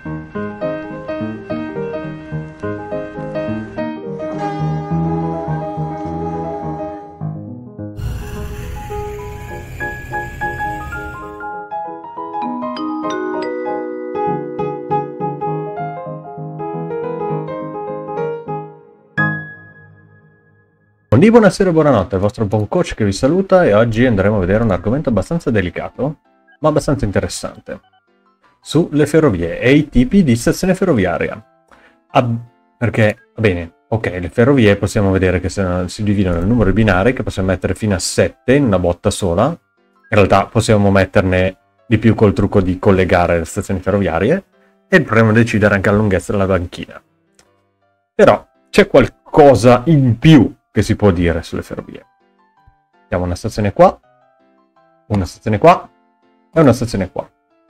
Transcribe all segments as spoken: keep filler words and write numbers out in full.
Buonasera e buonanotte, il vostro buon coach che vi saluta e oggi andremo a vedere un argomento abbastanza delicato, ma abbastanza interessante, sulle ferrovie e i tipi di stazione ferroviaria. Ah, perché, va bene, ok, le ferrovie possiamo vedere che si dividono in numeri binari, che possiamo mettere fino a sette in una botta sola. In realtà possiamo metterne di più col trucco di collegare le stazioni ferroviarie e dovremo decidere anche la lunghezza della banchina. Però c'è qualcosa in più che si può dire sulle ferrovie. Abbiamo una stazione qua, una stazione qua e una stazione qua.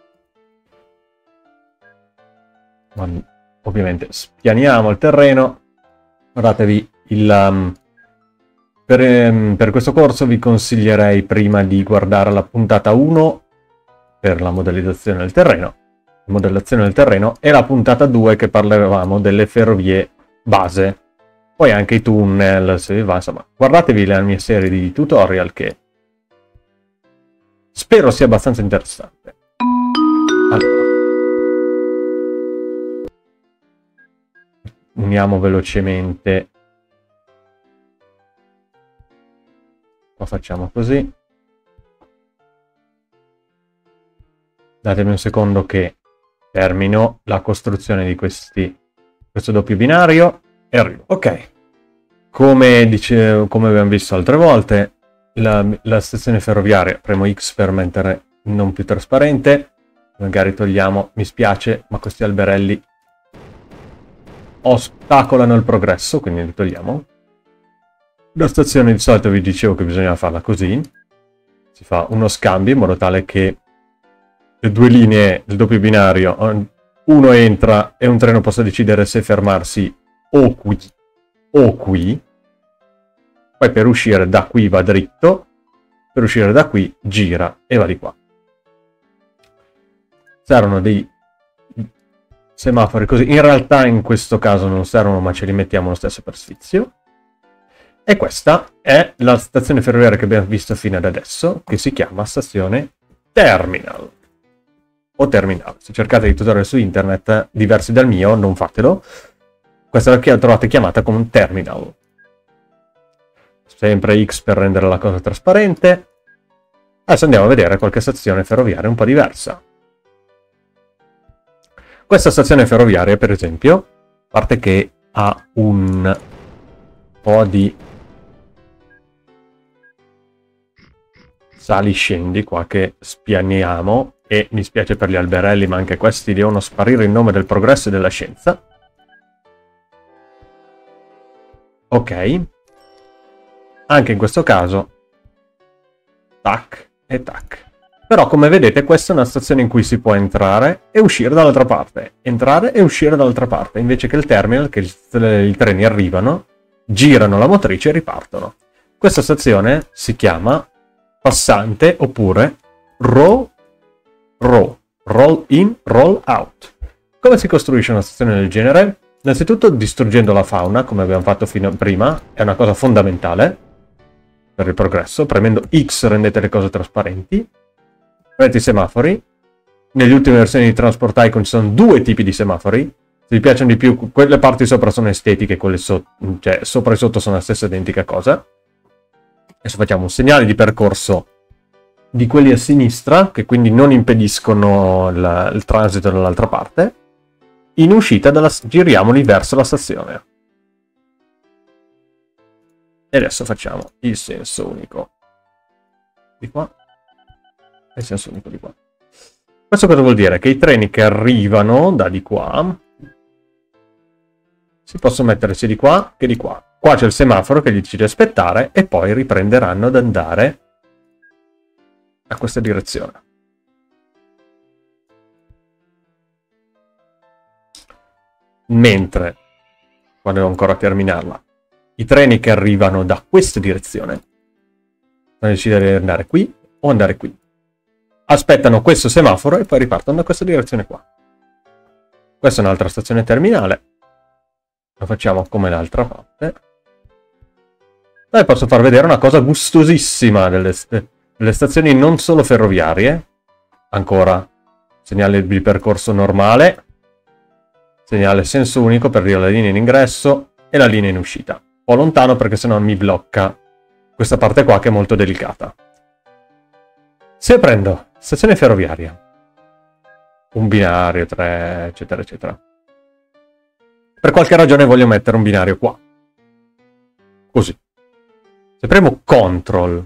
Ma ovviamente spianiamo il terreno. Guardatevi, il, um, per, um, per questo corso vi consiglierei prima di guardare la puntata uno per la modellizzazione del terreno, modellazione del terreno, e la puntata due che parlavamo delle ferrovie base. Poi anche i tunnel, se vi va, insomma, guardatevi la mia serie di tutorial che spero sia abbastanza interessante. Allora, uniamo velocemente. Lo facciamo così. Datemi un secondo che termino la costruzione di questi, questo doppio binario. E arrivo. Ok, come, dicevo, come abbiamo visto altre volte, la, la stazione ferroviaria, premo X per mettere non più trasparente, magari togliamo, mi spiace, ma questi alberelli ostacolano il progresso, quindi li togliamo. La stazione di solito vi dicevo che bisognava farla così, si fa uno scambio in modo tale che le due linee del doppio binario, uno entra e un treno possa decidere se fermarsi o qui o qui, poi per uscire da qui va dritto, per uscire da qui gira e va di qua. Servono dei semafori così, in realtà in questo caso non servono ma ce li mettiamo lo stesso per sfizio. E questa è la stazione ferroviaria che abbiamo visto fino ad adesso, che si chiama stazione terminal o terminale. Se cercate dei tutorial su internet diversi dal mio, non fatelo. Questa è la che trovate chiamata come un terminal. Sempre X per rendere la cosa trasparente. Adesso andiamo a vedere qualche stazione ferroviaria un po' diversa. Questa stazione ferroviaria, per esempio, a parte che ha un po' di sali-scendi qua che spianiamo, e mi spiace per gli alberelli, ma anche questi devono sparire in nome del progresso e della scienza. Ok, anche in questo caso, tac e tac. Però come vedete questa è una stazione in cui si può entrare e uscire dall'altra parte, entrare e uscire dall'altra parte, invece che il terminal, che i treni arrivano, girano la motrice e ripartono. Questa stazione si chiama passante oppure row, row, roll in, roll out. Come si costruisce una stazione del genere? Innanzitutto distruggendo la fauna, come abbiamo fatto fino a prima, è una cosa fondamentale per il progresso. Premendo X rendete le cose trasparenti. Prendete i semafori. Nelle ultime versioni di Transport Icon ci sono due tipi di semafori. Se vi piacciono di più, quelle parti sopra sono estetiche, quelle so cioè sopra e sotto sono la stessa identica cosa. Adesso facciamo un segnale di percorso di quelli a sinistra, che quindi non impediscono il, il transito dall'altra parte. In uscita dalla, giriamoli verso la stazione. E adesso facciamo il senso unico di qua e il senso unico di qua. Questo cosa vuol dire? Che i treni che arrivano da di qua si possono mettere sia di qua che di qua. Qua c'è il semaforo che gli dice di aspettare e poi riprenderanno ad andare a questa direzione. Mentre, quando devo ancora terminarla, i treni che arrivano da questa direzione devono decidere di andare qui o andare qui. Aspettano questo semaforo e poi ripartono da questa direzione qua. Questa è un'altra stazione terminale. Lo facciamo come l'altra parte. E posso far vedere una cosa gustosissima delle, delle stazioni non solo ferroviarie. Ancora, segnale di percorso normale, segnale senso unico per dire la linea in ingresso e la linea in uscita. Un po' lontano perché sennò mi blocca questa parte qua che è molto delicata. Se prendo stazione ferroviaria, un binario, tre, eccetera, eccetera. Per qualche ragione voglio mettere un binario qua. Così. Se premo control,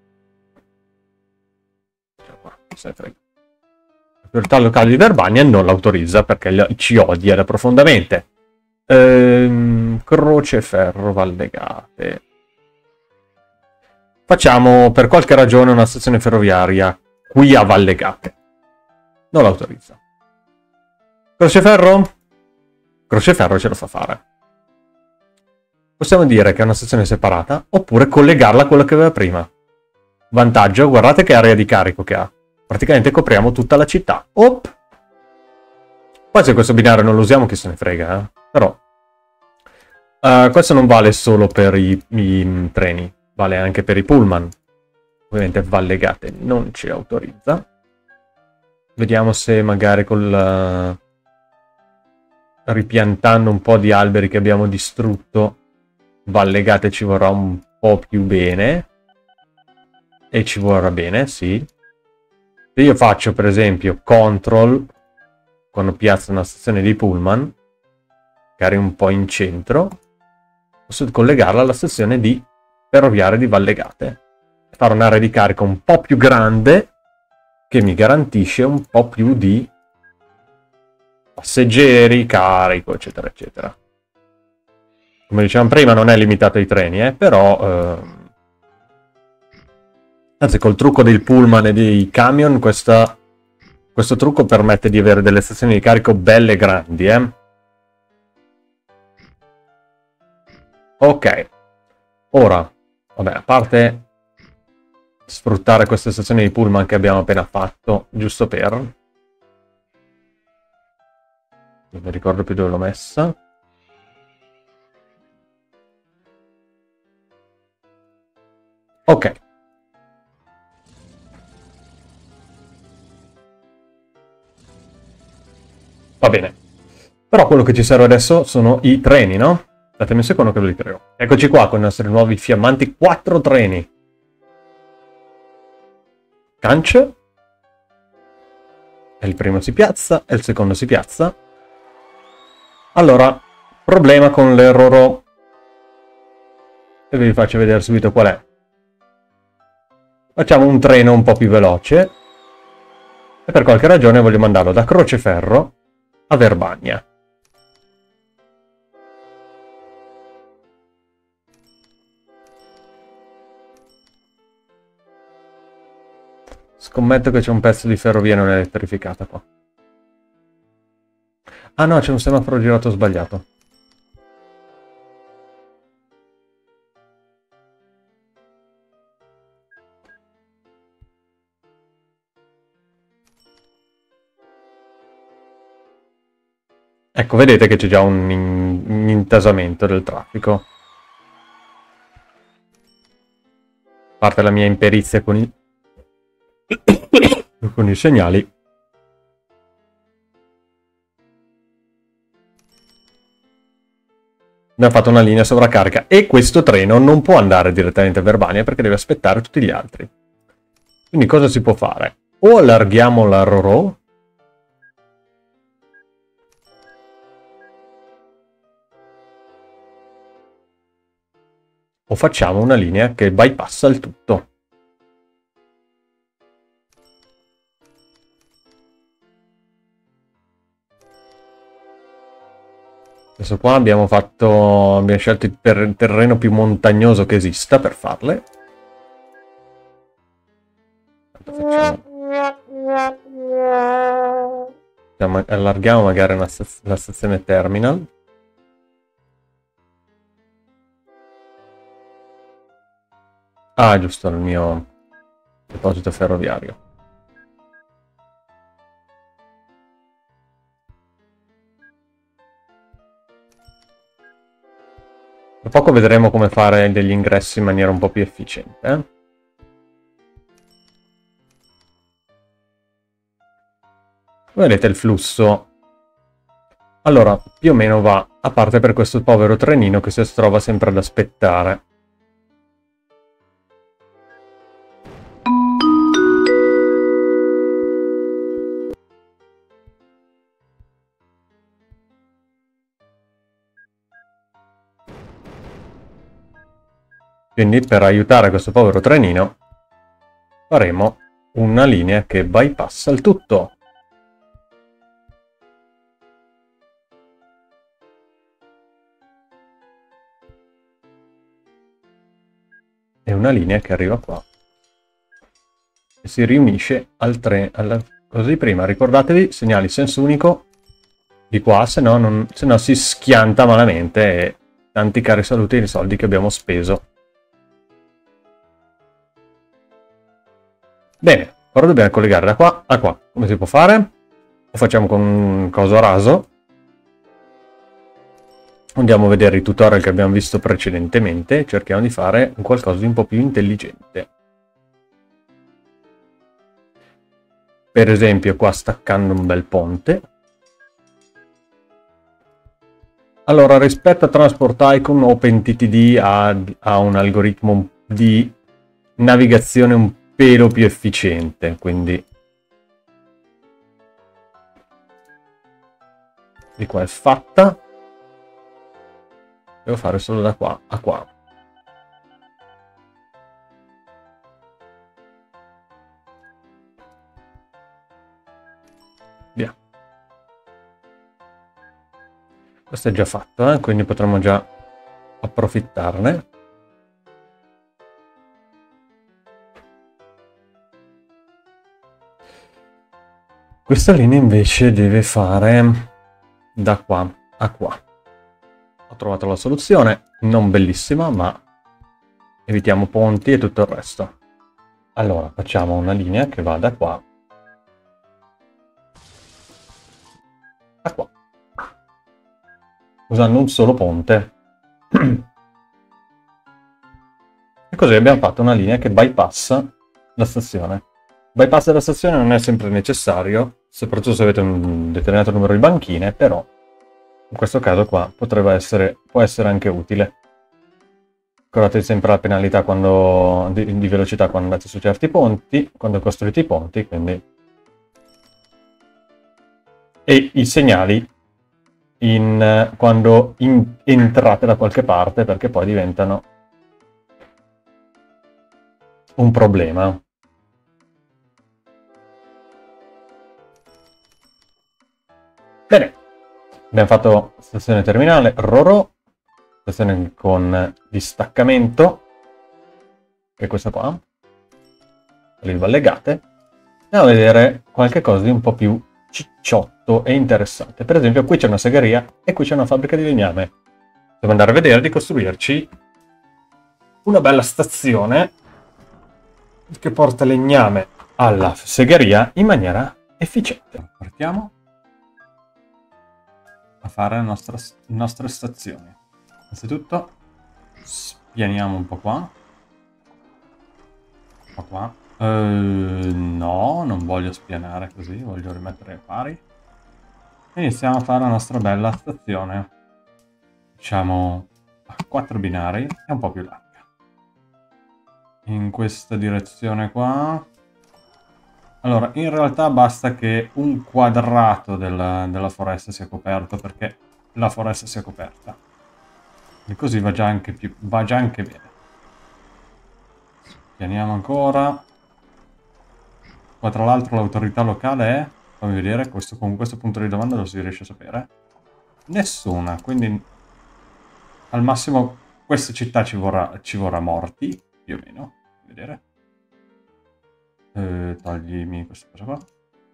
la priorità locale di Verbania non l'autorizza perché ci odia profondamente. Ehm, Croceferro Vallegate. Facciamo per qualche ragione una stazione ferroviaria qui a Vallegate. Non l'autorizza. Croceferro? Croceferro ce lo fa fare. Possiamo dire che è una stazione separata, oppure collegarla a quello che aveva prima. Vantaggio, guardate che area di carico che ha. Praticamente copriamo tutta la città. Op! Poi se questo binario non lo usiamo, chi se ne frega, eh? Però... Uh, questo non vale solo per i, i treni, vale anche per i pullman. Ovviamente Vallegate non ci autorizza. Vediamo se magari col... Uh, ripiantando un po' di alberi che abbiamo distrutto, Vallegate ci vorrà un po' più bene. E ci vorrà bene, sì. Se io faccio per esempio control, quando piazzo una stazione di pullman, magari un po' in centro, posso collegarla alla stazione di ferroviaria di Vallegate. Fare un'area di carico un po' più grande, che mi garantisce un po' più di passeggeri, carico, eccetera, eccetera. Come dicevamo prima, non è limitato ai treni, eh, però... Eh... Anzi, col trucco del pullman e dei camion, questa... questo trucco permette di avere delle stazioni di carico belle grandi, eh. Ok. Ora, vabbè, a parte sfruttare queste stazioni di pullman che abbiamo appena fatto, giusto per... non mi ricordo più dove l'ho messa. Ok. Va bene. Però quello che ci serve adesso sono i treni, no? Datemi un secondo che ve li creo. Eccoci qua con i nostri nuovi fiammanti quattro treni. Canc. E il primo si piazza, e il secondo si piazza. Allora, problema con l'errore. E vi faccio vedere subito qual è. Facciamo un treno un po' più veloce. E per qualche ragione voglio mandarlo da Croceferro a Verbania. Scommetto che c'è un pezzo di ferrovia non elettrificata qua. Ah no, c'è un semaforo girato sbagliato. Ecco, vedete che c'è già un, in, un intasamento del traffico. A parte la mia imperizia con i, con i segnali. Abbiamo fatto una linea sovraccarica e questo treno non può andare direttamente a Verbania perché deve aspettare tutti gli altri. Quindi cosa si può fare? O allarghiamo la Roro, o facciamo una linea che bypassa il tutto. Adesso qua abbiamo fatto, abbiamo scelto il ter terreno più montagnoso che esista per farle. Facciamo... Facciamo, allarghiamo magari una staz la stazione terminal. Ah, giusto, il mio deposito ferroviario. Tra poco vedremo come fare degli ingressi in maniera un po' più efficiente. Eh? Vedete il flusso. Allora, più o meno va, a parte per questo povero trenino che si trova sempre ad aspettare. Quindi per aiutare questo povero trenino faremo una linea che bypassa il tutto. E una linea che arriva qua e si riunisce al treno, alla cosa di prima. Ricordatevi, segnali senso unico di qua, se no, non, se no si schianta malamente e tanti cari saluti ai soldi che abbiamo speso. Bene, ora dobbiamo collegare da qua a qua. Come si può fare? Lo facciamo con un coso a raso. Andiamo a vedere i tutorial che abbiamo visto precedentemente e cerchiamo di fare un qualcosa di un po' più intelligente. Per esempio qua staccando un bel ponte. Allora, rispetto a Transport Icon, OpenTTD ha, ha un algoritmo di navigazione un pelo più efficiente, quindi di qua è fatta. Devo fare solo da qua a qua. Via. Questo è già fatto, eh? Quindi potremmo già approfittarne. Questa linea invece deve fare da qua a qua. Ho trovato la soluzione, non bellissima, ma evitiamo ponti e tutto il resto. Allora, facciamo una linea che va da qua a qua, usando un solo ponte. E così abbiamo fatto una linea che bypassa la stazione. Bypass della stazione non è sempre necessario, soprattutto se avete un determinato numero di banchine, però in questo caso qua potrebbe essere, può essere anche utile. Ricordatevi sempre la penalità quando, di, di velocità quando andate su certi ponti, quando costruite i ponti, quindi... E i segnali in, quando in, entrate da qualche parte, perché poi diventano un problema. Bene, abbiamo fatto stazione terminale, Roro, stazione con distaccamento, che è questa qua, le vallegate, andiamo a vedere qualche cosa di un po' più cicciotto e interessante. Per esempio qui c'è una segheria e qui c'è una fabbrica di legname. Devo andare a vedere di costruirci una bella stazione che porta legname alla segheria in maniera efficiente. Partiamo a fare le nostre, le nostre stazioni. Innanzitutto spianiamo un po' qua. Un po' qua. Uh, no, non voglio spianare così, voglio rimettere ai pari. Iniziamo a fare la nostra bella stazione. Facciamo a quattro binari e un po' più larga. In questa direzione qua. Allora, in realtà basta che un quadrato della, della foresta sia coperto, perché la foresta sia coperta. E così va già anche, più, va già anche bene. Pianiamo ancora. Qua tra l'altro l'autorità locale è... Fammi vedere, questo, con questo punto di domanda lo si riesce a sapere. Nessuna, quindi al massimo questa città ci vorrà, ci vorrà morti, più o meno. Vedere. Eh, toglimi questa cosa qua.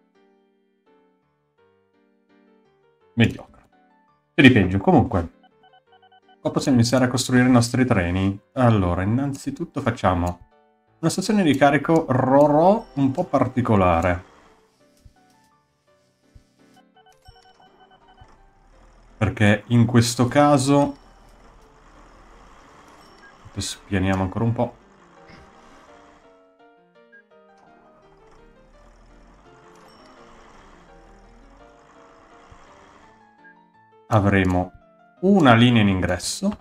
Mediocre. E di peggio. Comunque, qua possiamo iniziare a costruire i nostri treni. Allora, innanzitutto facciamo una stazione di carico Roro un po' particolare. Perché in questo caso Spianiamo ancora un po'. Avremo una linea in ingresso,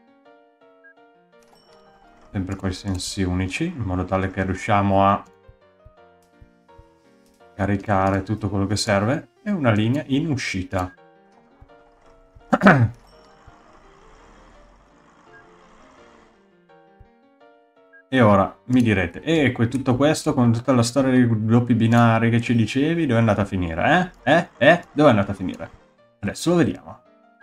sempre con i sensi unici, in modo tale che riusciamo a caricare tutto quello che serve, e una linea in uscita. E ora mi direte, e eh, tutto questo con tutta la storia dei doppi binari che ci dicevi, dove è andata a finire? Eh? Eh? Eh? Dove è andata a finire? Adesso lo vediamo.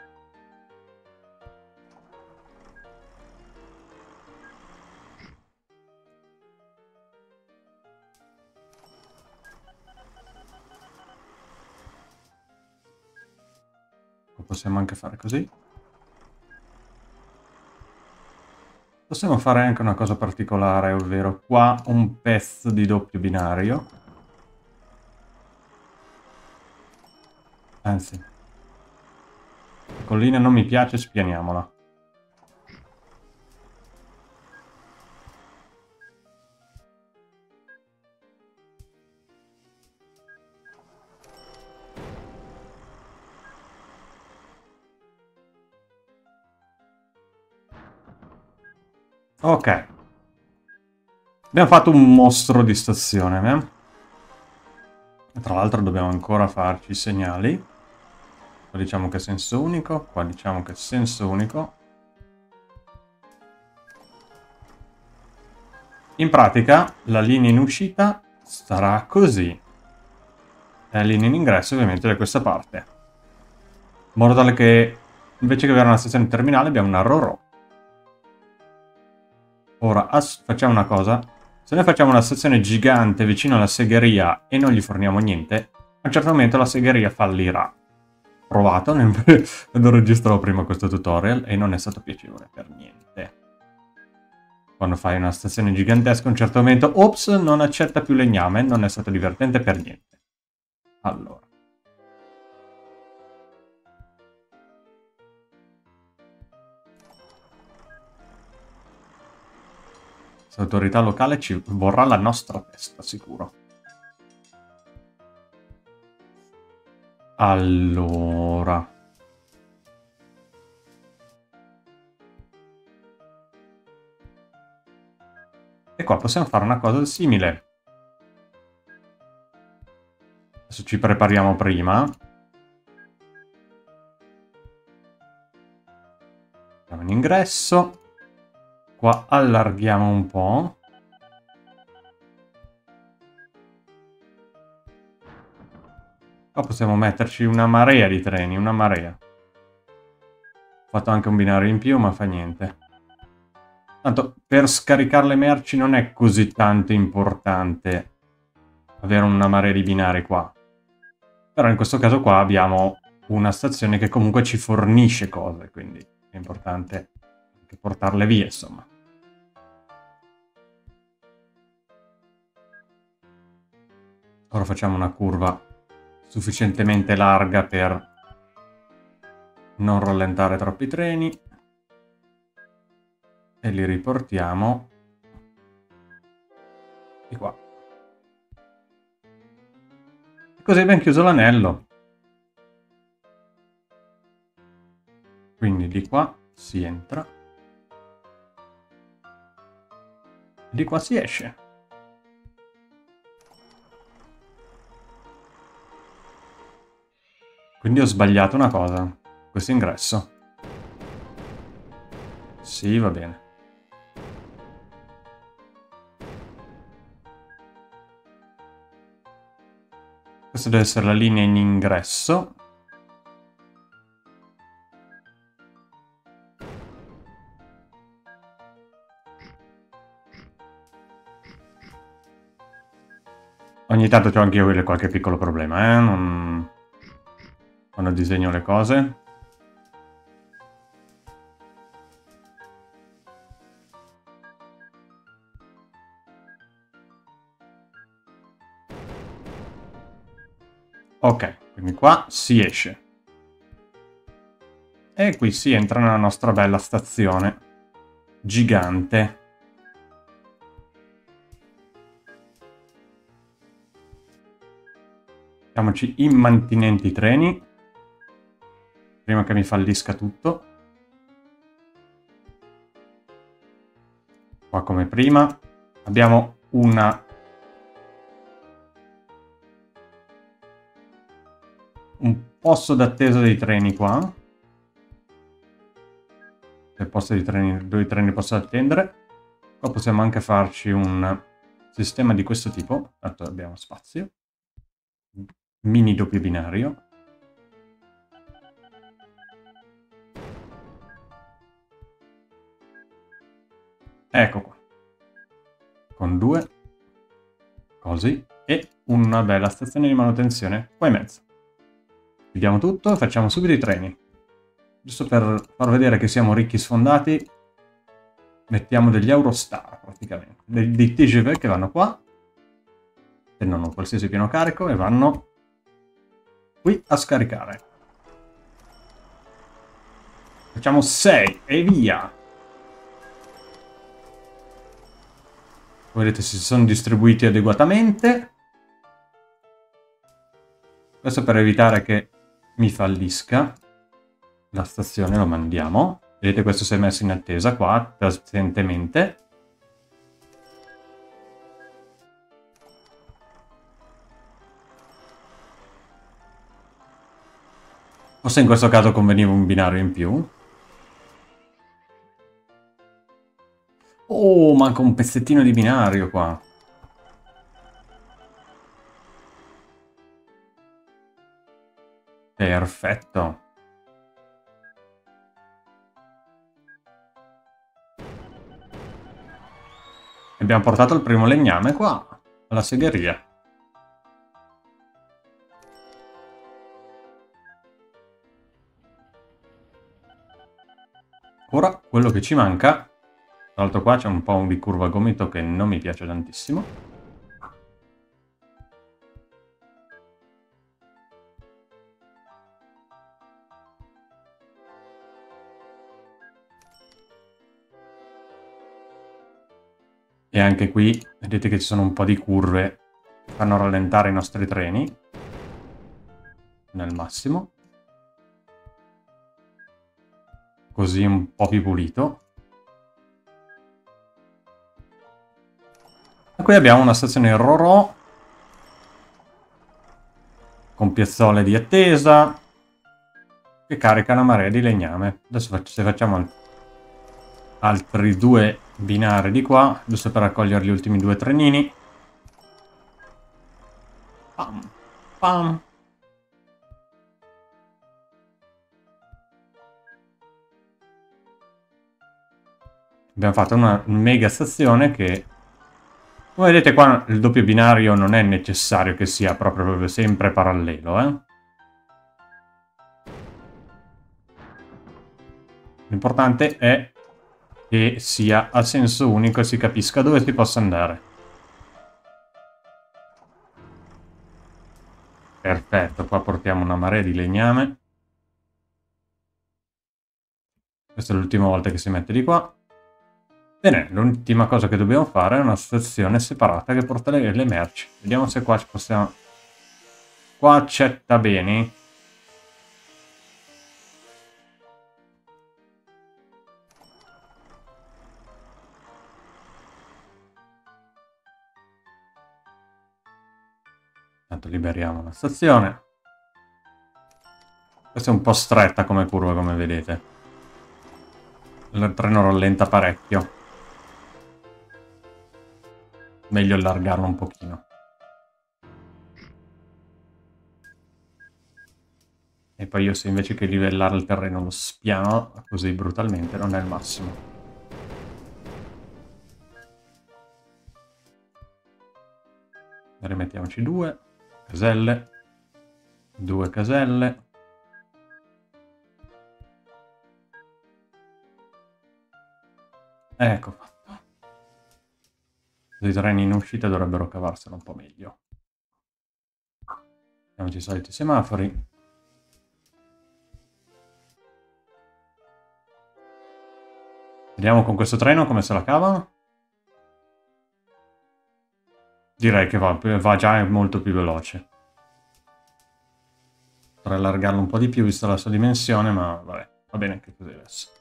Possiamo anche fare così. Possiamo fare anche una cosa particolare, ovvero qua un pezzo di doppio binario. Anzi, la collina non mi piace, spianiamola. Ok. Abbiamo fatto un mostro di stazione, eh? Tra l'altro dobbiamo ancora farci i segnali. Qua diciamo che è senso unico, qua diciamo che è senso unico. In pratica la linea in uscita sarà così. E la linea in ingresso ovviamente da questa parte. In modo tale che invece che avere una stazione terminale abbiamo una Roro. Ora facciamo una cosa. Se noi facciamo una stazione gigante vicino alla segheria e non gli forniamo niente, a un certo momento la segheria fallirà. Provato, quando registravo prima questo tutorial, e non è stato piacevole per niente. Quando fai una stazione gigantesca, a un certo momento, ops, non accetta più legname, non è stato divertente per niente. Allora. Questa autorità locale ci vorrà la nostra testa, sicuro. Allora. E qua possiamo fare una cosa simile. Adesso ci prepariamo prima. Andiamo in ingresso. Qua allarghiamo un po'. Qua possiamo metterci una marea di treni, una marea. Ho fatto anche un binario in più, ma fa niente. Tanto per scaricare le merci non è così tanto importante avere una marea di binari qua. Però in questo caso qua abbiamo una stazione che comunque ci fornisce cose, quindi è importante anche portarle via, insomma. Ora facciamo una curva sufficientemente larga per non rallentare troppi treni. E li riportiamo di qua. E così abbiamo chiuso l'anello. Quindi di qua si entra. Di qua si esce. Quindi ho sbagliato una cosa. Questo ingresso. Sì, va bene. Questa deve essere la linea in ingresso. Ogni tanto c'ho anche io qualche piccolo problema, eh? Non... Quando disegno le cose. Ok, quindi qua si esce. E qui si entra nella nostra bella stazione. gigante. Mettiamoci immantinenti treni, prima che mi fallisca tutto. Qua come prima abbiamo una un posto d'attesa dei treni qua, il posto di treni dove i treni possono attendere. Qua possiamo anche farci un sistema di questo tipo, tanto abbiamo spazio, mini doppio binario. Ecco qua, con due, così, e una bella stazione di manutenzione qua in mezzo. Chiudiamo tutto e facciamo subito i treni. Giusto per far vedere che siamo ricchi sfondati, mettiamo degli Eurostar praticamente, dei, dei T G V che vanno qua, prendono un qualsiasi pieno carico e vanno qui a scaricare. Facciamo sei e via! Vedete, si sono distribuiti adeguatamente. Questo per evitare che mi fallisca la stazione, lo mandiamo. Vedete, questo si è messo in attesa qua, pazientemente. Forse in questo caso conveniva un binario in più. Oh, manca un pezzettino di binario qua. Perfetto. Abbiamo portato il primo legname qua, alla segheria. Ora, quello che ci manca... Tra l'altro qua c'è un po' di curva a gomito che non mi piace tantissimo. E anche qui vedete che ci sono un po' di curve che fanno rallentare i nostri treni. Nel massimo. Così un po' più pulito. E qui abbiamo una stazione Rorò con piazzole di attesa che carica una marea di legname. Adesso se facciamo altri due binari di qua, giusto per raccogliere gli ultimi due trenini. Pam, pam. Abbiamo fatto una mega stazione che, come vedete qua, il doppio binario non è necessario che sia proprio, proprio sempre parallelo, eh. L'importante è che sia a senso unico e si capisca dove si possa andare. Perfetto, qua portiamo una marea di legname. Questa è l'ultima volta che si mette di qua. Bene, l'ultima cosa che dobbiamo fare è una stazione separata che porta le, le merci. Vediamo se qua ci possiamo... Qua accetta beni. Intanto liberiamo la stazione. Questa è un po' stretta come curva, come vedete. Il treno rallenta parecchio. Meglio allargarlo un pochino. E poi io, se invece che livellare il terreno lo spiano così brutalmente, non è il massimo. Rimettiamoci due caselle. Due caselle. Ecco fatto. I treni in uscita dovrebbero cavarselo un po' meglio. Mettiamoci i soliti semafori. Vediamo con questo treno come se la cava. Direi che va, va già molto più veloce. Potrei allargarlo un po' di più vista la sua dimensione, ma vabbè, va bene anche così adesso.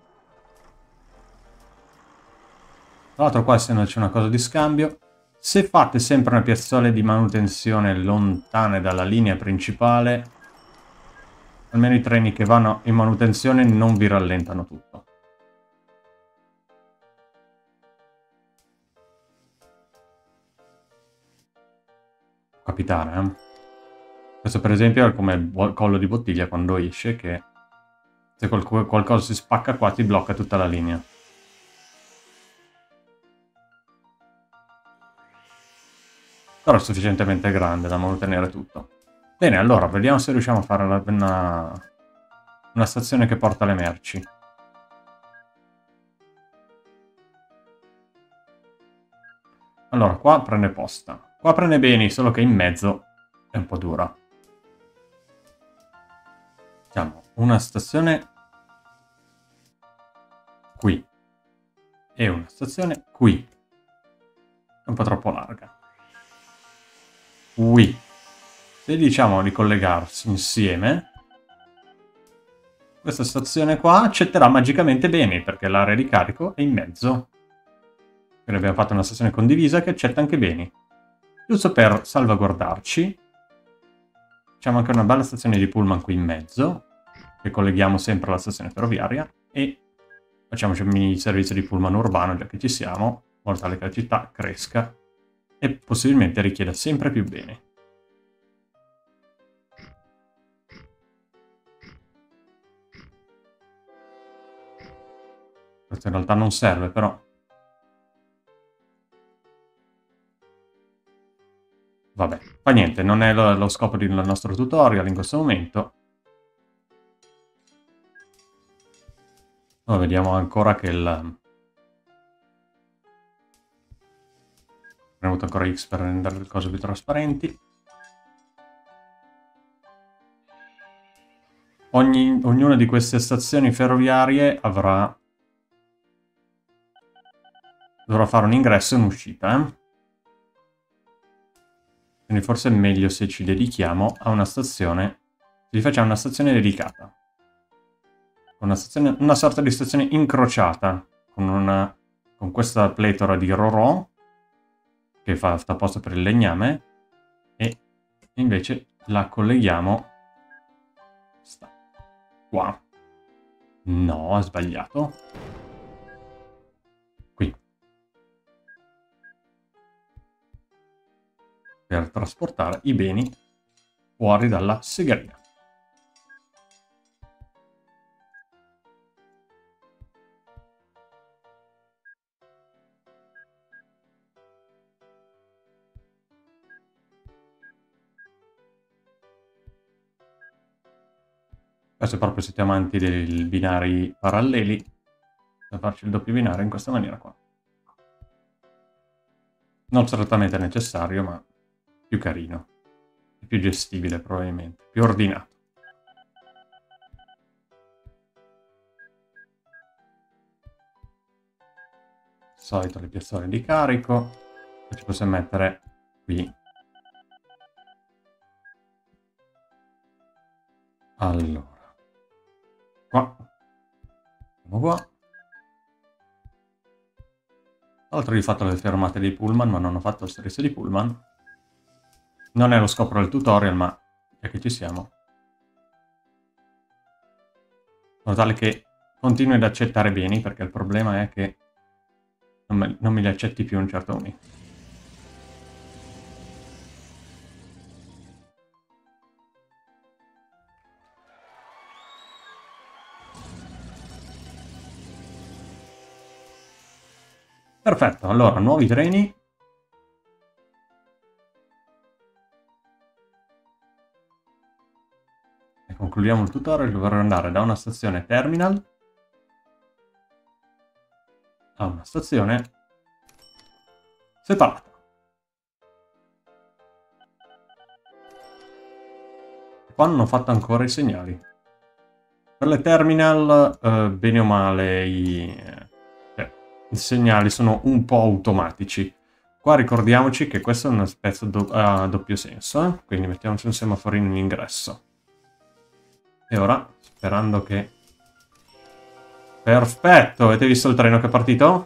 Tra l'altro qua essendoci una cosa di scambio, se fate sempre una piazzole di manutenzione lontane dalla linea principale, almeno i treni che vanno in manutenzione non vi rallentano tutto. Può capitare, eh? Questo per esempio è come il collo di bottiglia quando esce, che se qual qualcosa si spacca qua ti blocca tutta la linea. Però è sufficientemente grande da mantenere tutto. Bene, allora, vediamo se riusciamo a fare una, una stazione che porta le merci. Allora, qua prende posta. Qua prende beni, solo che in mezzo è un po' dura. Facciamo una stazione qui. E una stazione qui. È un po' troppo larga. Qui. Se diciamo di collegarsi insieme, questa stazione qua accetterà magicamente bene, perché l'area di carico è in mezzo. Quindi abbiamo fatto una stazione condivisa che accetta anche beni. Giusto per salvaguardarci, facciamo anche una bella stazione di pullman qui in mezzo, che colleghiamo sempre alla stazione ferroviaria, e facciamoci un mini servizio di pullman urbano, già che ci siamo, in modo tale che la città cresca e possibilmente richieda sempre più beni. Questo in realtà non serve, però. Vabbè, fa niente, non è lo, lo scopo del nostro tutorial in questo momento. Oh, vediamo ancora che il... Abbiamo avuto ancora X per rendere le cose più trasparenti. Ogni, ognuna di queste stazioni ferroviarie avrà... dovrà fare un ingresso e un'uscita, eh? Quindi forse è meglio se ci dedichiamo a una stazione... se facciamo una stazione dedicata. Una, stazione, una sorta di stazione incrociata, con, una, con questa pletora di Rorò, che fa, sta a posto per il legname, e invece la colleghiamo sta qua. No, ho sbagliato. Qui. Per trasportare i beni fuori dalla segheria. Se proprio siete amanti dei binari paralleli, da farci il doppio binario in questa maniera qua. Non strettamente necessario, ma più carino. E più gestibile probabilmente, più ordinato. Solito le piazzole di carico, e ci possiamo mettere qui. Allora. Qua. Andiamo qua. Tra l'altro io ho fatto le fermate dei pullman, ma non ho fatto il servizio di pullman. Non è lo scopo del tutorial, ma già che ci siamo. In modo tale che continui ad accettare beni, perché il problema è che non me, non me li accetti più un certo momento. Perfetto, allora, nuovi treni. E concludiamo il tutorial, dovrò andare da una stazione terminal a una stazione separata. Qua non ho fatto ancora i segnali. Per le terminal, eh, bene o male, i... i segnali sono un po' automatici. Qua ricordiamoci che questo è una specie do a doppio senso, eh? Quindi mettiamoci un semaforino in ingresso. E ora, sperando che... Perfetto! Avete visto il treno che è partito?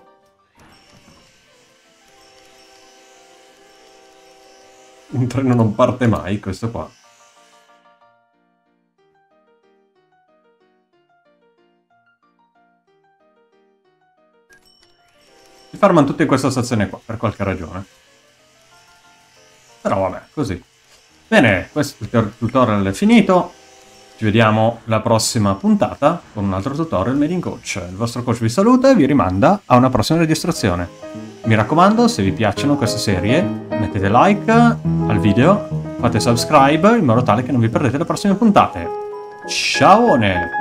Un treno non parte mai, questo qua. Si fermano tutti in questa stazione qua, per qualche ragione. Però vabbè, così. Bene, questo tutorial è finito. Ci vediamo la prossima puntata con un altro tutorial Made in Coach. Il vostro coach vi saluta e vi rimanda a una prossima registrazione. Mi raccomando, se vi piacciono queste serie, mettete like al video, fate subscribe in modo tale che non vi perdete le prossime puntate. Ciao!